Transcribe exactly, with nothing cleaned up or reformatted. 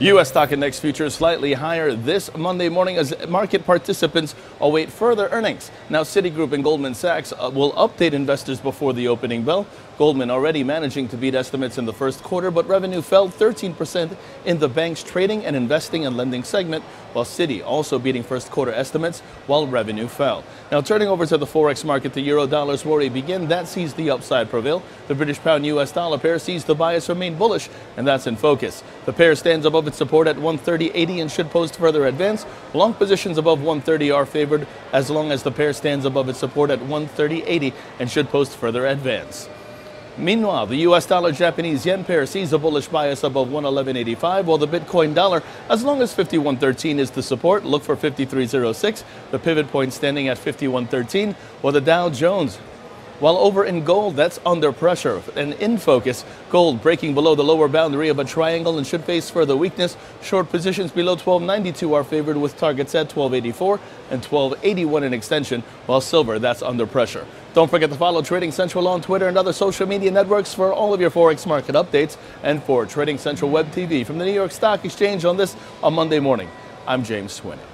U S stock index futures slightly higher this Monday morning as market participants await further earnings. Now, Citigroup and Goldman Sachs will update investors before the opening bell. Goldman already managing to beat estimates in the first quarter, but revenue fell thirteen percent in the bank's trading and investing and lending segment, while Citi also beating first quarter estimates while revenue fell. Now, turning over to the forex market, the euro dollar's worry begin. That sees the upside prevail. The British pound U S dollar pair sees the bias remain bullish, and that's in focus. The pair stands above its support at one thirty eighty and should post further advance. Long positions above one thirty are favored as long as the pair stands above its support at one thirty eighty and should post further advance. Meanwhile, the U S dollar Japanese yen pair sees a bullish bias above one eleven eighty-five, while the Bitcoin dollar, as long as fifty-one thirteen is the support, look for fifty-three oh six. The pivot point standing at fifty-one thirteen, while the Dow Jones, while over in gold, that's under pressure and in focus. Gold breaking below the lower boundary of a triangle and should face further weakness. Short positions below twelve ninety-two are favored with targets at twelve eighty-four and twelve eighty-one in extension, while silver, that's under pressure. Don't forget to follow Trading Central on Twitter and other social media networks for all of your Forex market updates. And for Trading Central Web T V from the New York Stock Exchange on this on Monday morning, I'm James Swinney.